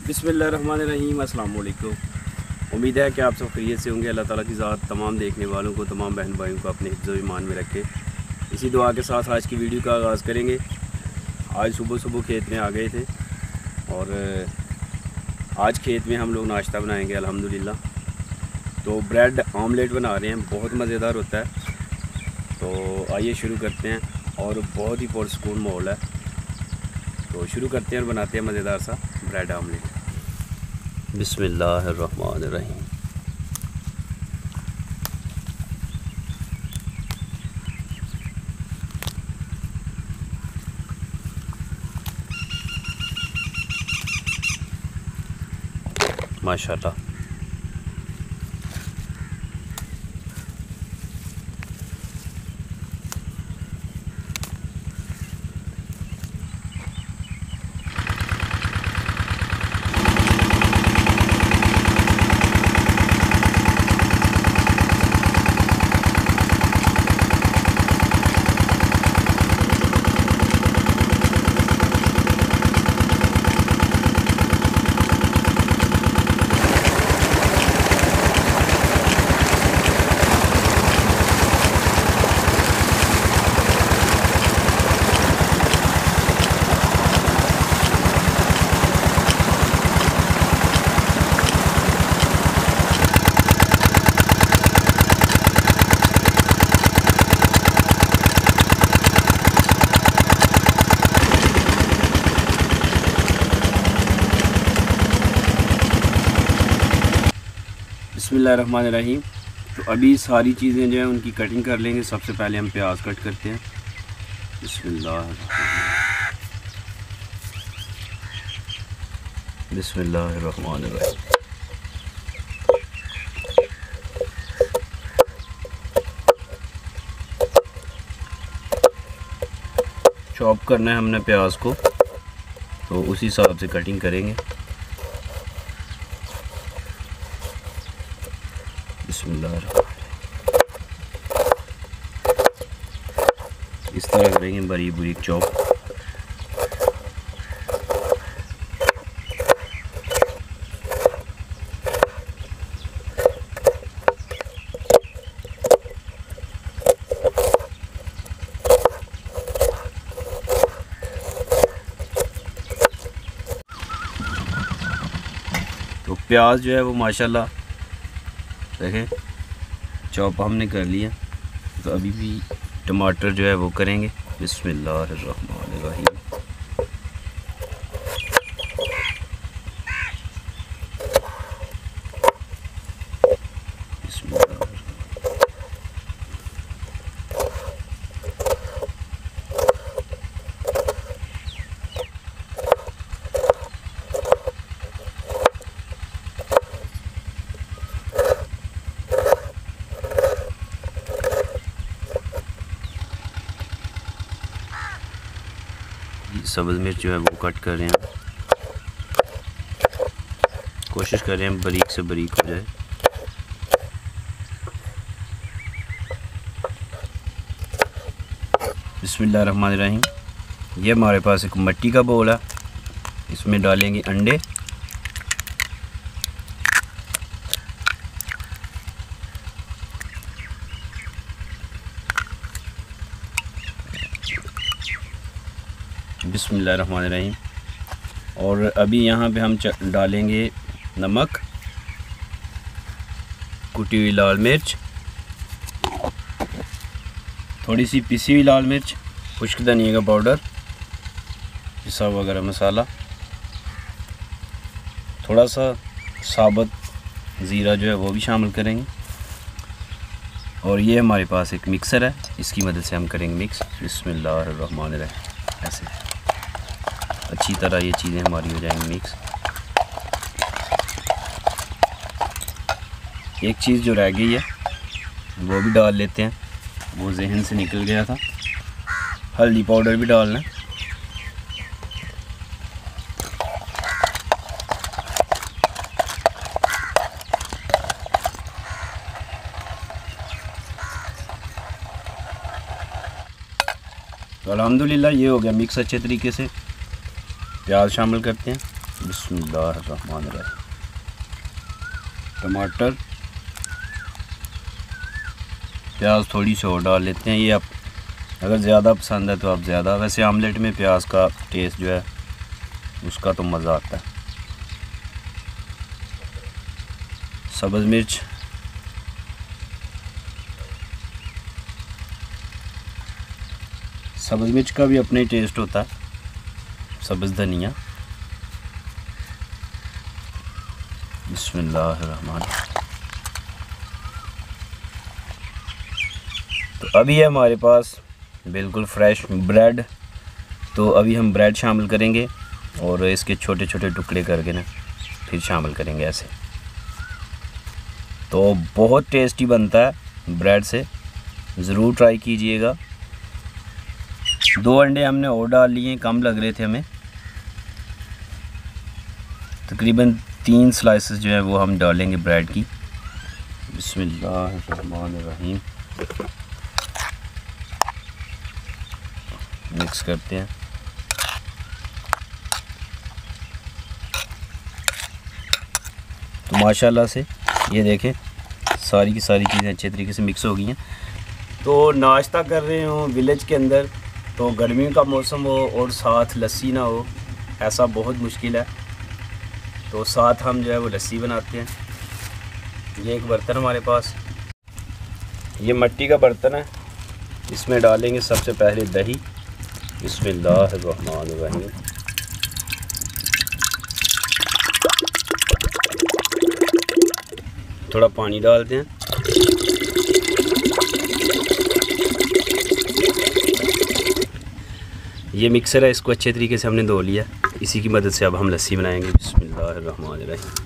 बिस्मिल्लाहिर्रहमानिर्रहीम। अस्सलाम वालेकुम। उम्मीद है कि आप सब खैरियत से होंगे। अल्लाह ताला की ज़ात तमाम देखने वालों को, तमाम बहन भाइयों को अपने हिफ्ज़ व ईमान में रखे। इसी दुआ के साथ आज की वीडियो का आगाज़ करेंगे। आज सुबह सुबह खेत में आ गए थे और आज खेत में हम लोग नाश्ता बनाएंगे अल्हम्दुलिल्लाह। तो ब्रेड ऑमलेट बना रहे हैं, बहुत मज़ेदार होता है। तो आइए शुरू करते हैं और बहुत ही पुरसुकून माहौल है। तो शुरू करते हैं और बनाते हैं मज़ेदार सा ब्रेड ऑमलेट। बिस्मिल्लाहिर्रहमानिर्रहीम। माशाल्लाह। बिस्मिल्लाहिर्रहमानिर्रहीम। तो अभी सारी चीज़ें जो हैं उनकी कटिंग कर लेंगे। सबसे पहले हम प्याज कट करते हैं। बिस्मिल्लाहिर्रहमानिर्रहीम। चॉप करना है हमने प्याज को, तो उसी हिसाब से कटिंग करेंगे। इस तरह करेंगे बारीक बारीक चॉप। तो प्याज जो है वो माशाल्लाह देखें चॉप हमने कर लिया। तो अभी भी टमाटर जो है वो करेंगे। बिस्मिल्लाहिर्रहमानिर्रहीम। सब्ज़ मिर्च जो है वो कट कर रहे हैं। कोशिश कर रहे हैं बारीक से बारीक हो जाए। बिस्मिल्लाहिर्रहमानिर्रहीम। ये हमारे पास एक मिट्टी का बोल है, इसमें डालेंगे अंडे। बिस्मिल्लाहिर्रहमानिर्रहीम। और अभी यहाँ पे हम डालेंगे नमक, कुटी हुई लाल मिर्च, थोड़ी सी पिसी हुई लाल मिर्च, खुश्क धनिया का पाउडर, पिसा हुआ गरम मसाला, थोड़ा सा साबुत ज़ीरा जो है वो भी शामिल करेंगे। और ये हमारे पास एक मिक्सर है, इसकी मदद से हम करेंगे मिक्स। बिस्मिल्लाहिर्रहमानिर्रहीम। ऐसे अच्छी तरह ये चीज़ें हमारी हो जाएंगी मिक्स। एक चीज़ जो रह गई है वो भी डाल लेते हैं, वो जहन से निकल गया था। हल्दी पाउडर भी डालना है। तो अल्हम्दुलिल्लाह ये हो गया मिक्स अच्छे तरीके से। प्याज शामिल करते हैं। बिस्मिल्लाहिर्रहमानिर्रहीम। टमाटर, प्याज थोड़ी सी और डाल लेते हैं। ये आप अगर ज़्यादा पसंद है तो आप ज़्यादा, वैसे आमलेट में प्याज का टेस्ट जो है उसका तो मज़ा आता है। सब्ज़ मिर्च, सब्ज़ मिर्च का भी अपना ही टेस्ट होता है। सब्ज़ धनिया, बिस्मिल्लाहिर्रहमानिर्रहीम। तो अभी है हमारे पास बिल्कुल फ्रेश ब्रेड, तो अभी हम ब्रेड शामिल करेंगे और इसके छोटे छोटे टुकड़े करके ना फिर शामिल करेंगे ऐसे। तो बहुत टेस्टी बनता है ब्रेड से, ज़रूर ट्राई कीजिएगा। 2 अंडे हमने और डाल लिए, कम लग रहे थे हमें। तकरीबन 3 स्लाइसेस जो है वो हम डालेंगे ब्रेड की। बिस्मिल्लाहिर्रहमानिर्रहीम। मिक्स करते हैं। तो माशाल्लाह से ये देखें सारी की सारी चीज़ें अच्छे तरीके से मिक्स हो गई हैं। तो नाश्ता कर रहे हो विलेज के अंदर, तो गर्मियों का मौसम हो और साथ लस्सी ना हो, ऐसा बहुत मुश्किल है। तो साथ हम जो है वो लस्सी बनाते हैं। ये एक बर्तन हमारे पास, ये मिट्टी का बर्तन है, इसमें डालेंगे सबसे पहले दही। बिस्मिल्लाहिर्रहमानिर्रहीम। थोड़ा पानी डालते हैं। ये मिक्सर है, इसको अच्छे तरीके से हमने धो लिया। इसी की मदद से अब हम लस्सी बनाएंगे। बिस्मिल्लाहिर्रहमानिर्रहीम।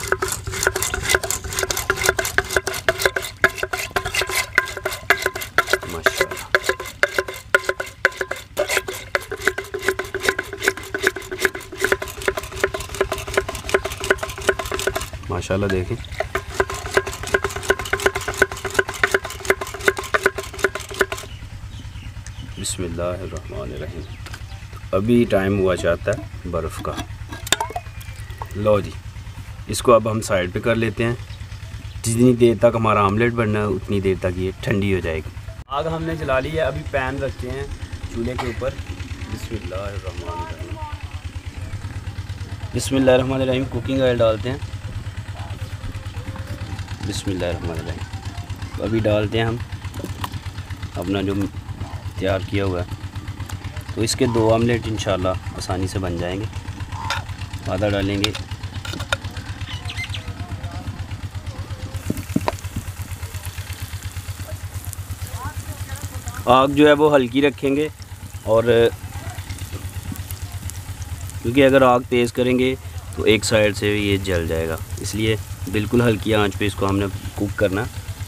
माशाल्लाह देखें, बिस्मिल्लाहिर्रहमानिर्रहीम। अभी टाइम हुआ चाहता है बर्फ़ का। लो जी, इसको अब हम साइड पे कर लेते हैं। जितनी देर तक हमारा आमलेट बनना है उतनी देर तक ये ठंडी हो जाएगी। आग हमने जला ली है, अभी पैन रखते हैं चूल्हे के ऊपर। बिस्मिल्लाहिर्रहमानिर्रहीम। बिस्मिल्लाहिर्रहमानिर्रहीम। कुकिंग ऑयल डालते हैं। बिस्मिल्लाहिर्रहमानिर्रहीम। अभी डालते हैं हम अपना जो तैयार किया हुआ है। तो इसके 2 आमलेट इंशाल्लाह आसानी से बन जाएंगे। आधा डालेंगे, आग जो है वो हल्की रखेंगे, और क्योंकि अगर आग तेज़ करेंगे तो एक साइड से ये जल जाएगा, इसलिए बिल्कुल हल्की आंच पे इसको हमने कुक करना।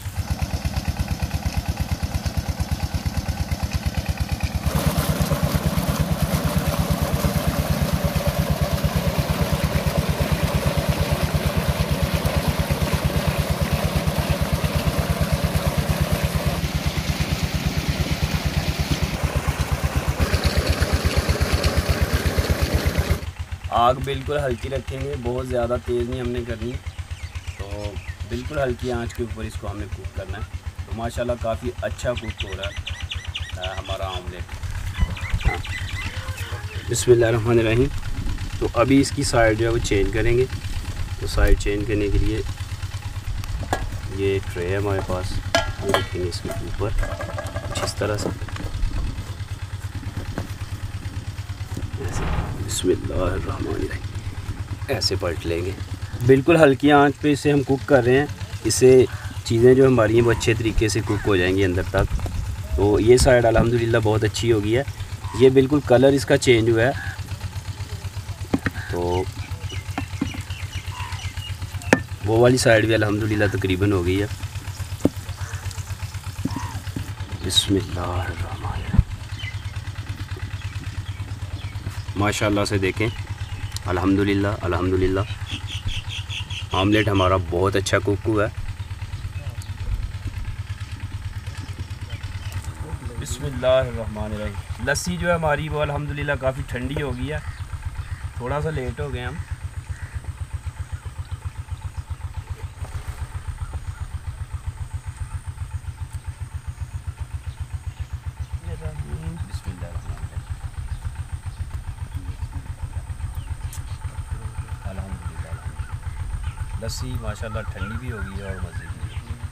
आग बिल्कुल हल्की रखेंगे, बहुत ज़्यादा तेज़ नहीं हमने करनी, तो बिल्कुल हल्की आंच के ऊपर इसको हमें कुक करना है। तो माशाल्लाह काफ़ी अच्छा कुक हो रहा है हमारा आमलेट। बिस्मिल्लाहिर्रहमानिर्रहीम। तो अभी इसकी साइड जो है वो चेंज करेंगे। तो साइड चेंज करने के लिए ये ट्रे है हमारे पास, ये रखेंगे इसके ऊपर कुछ इस तरह से। बिस्मिल्लाहिर्रहमानिर्रहीम। ऐसे पलट लेंगे। बिल्कुल हल्की आंच पे इसे हम कुक कर रहे हैं, इससे चीज़ें जो हमारी हैं वो अच्छे तरीके से कुक हो जाएंगी अंदर तक। तो ये साइड अल्हम्दुलिल्लाह बहुत अच्छी हो गई है। ये बिल्कुल कलर इसका चेंज हुआ है। तो वो वाली साइड भी अल्हम्दुलिल्लाह तकरीबन हो गई है। बिस्मिल्लाहिर्रहमानिर्रहीम। माशाल्लाह से देखें, अल्हम्दुलिल्लाह अल्हम्दुलिल्लाह आमलेट हमारा बहुत अच्छा कुक हुआ है। बिस्मिल्लाहिर्रहमानिर्रहीम। लस्सी जो है हमारी वो अल्हम्दुलिल्लाह काफ़ी ठंडी हो गई है। थोड़ा सा लेट हो गए हम, लस्सी माशाल्लाह ठंडी भी होगी और मज़े की।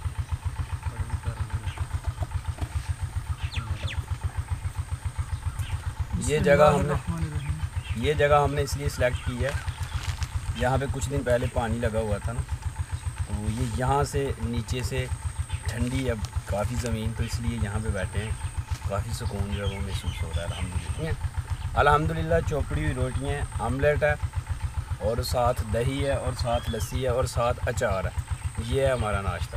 ये जगह हमने इसलिए सिलेक्ट की है, यहाँ पे कुछ दिन पहले पानी लगा हुआ था ना, तो ये यहाँ से नीचे से ठंडी अब काफ़ी ज़मीन, तो इसलिए यहाँ पे बैठे हैं। काफ़ी सुकून जो है वो महसूस हो रहा है अल्हम्दुलिल्लाह। अल्हम्दुलिल्लाह चौपड़ी हुई रोटियाँ हैं, आमलेट है और साथ दही है और साथ लस्सी है और साथ अचार है। ये है हमारा नाश्ता।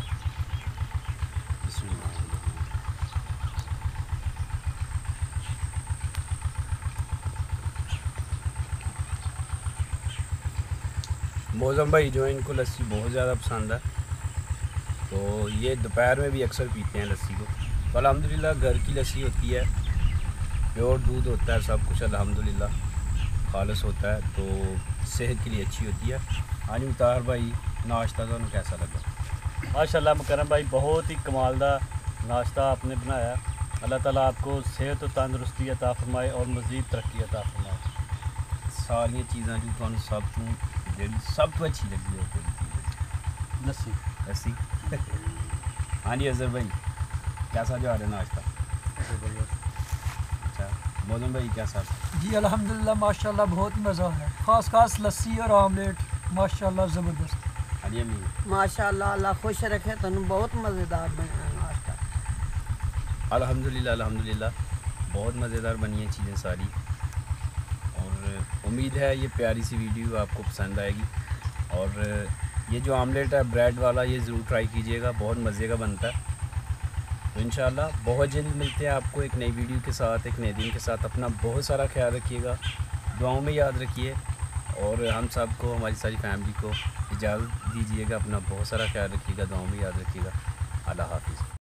मौज़म भाई जो है इनको लस्सी बहुत ज़्यादा पसंद है, तो ये दोपहर में भी अक्सर पीते हैं लस्सी को। तो अल्हम्दुलिल्लाह घर की लस्सी होती है, प्योर दूध होता है, सब कुछ अल्हम्दुलिल्लाह खालिस होता है, तो सेहत के लिए अच्छी होती है। हाँ जी मुख्तार भाई, नाश्ता तो कैसा लगा? माशाल्लाह मुकरम भाई, बहुत ही कमालदार नाश्ता आपने बनाया। अल्लाह ताला आपको सेहत और तंदुरुस्ती अता फरमाए और मज़ीद तरक्की अता फरमाए। सारियां चीज़ां जो तुहानू सब तो अच्छी लगी है लस्सी। हाँ जी अजहर भाई, कैसा जा रहा है नाश्ता? अच्छा मौज़म भाई कैसा? जी अल्हम्दुलिल्लाह माशाल्लाह बहुत मज़ा है, ख़ास लस्सी और आमलेट माशाल्लाह ज़बरदस्त। हाँ जी अम्मी माशाल्लाह, अल्लाह खुश रखे, तुम बहुत मज़ेदार बना नाश्ता। अल्हम्दुलिल्लाह बहुत मज़ेदार बनी हैं चीज़ें सारी, और उम्मीद है ये प्यारी सी वीडियो आपको पसंद आएगी। और ये जो आमलेट है ब्रेड वाला, ये ज़रूर ट्राई कीजिएगा, बहुत मज़े का बनता है। तो इंशाल्लाह बहुत जल्द मिलते हैं आपको एक नई वीडियो के साथ, एक नए दिन के साथ। अपना बहुत सारा ख्याल रखिएगा, दुआओं में याद रखिए, और हम सब को, हमारी सारी फैमिली को इजाज़त दीजिएगा। अपना बहुत सारा ख्याल रखिएगा, दुआओं में याद रखिएगा। अल्लाह हाफ़िज़।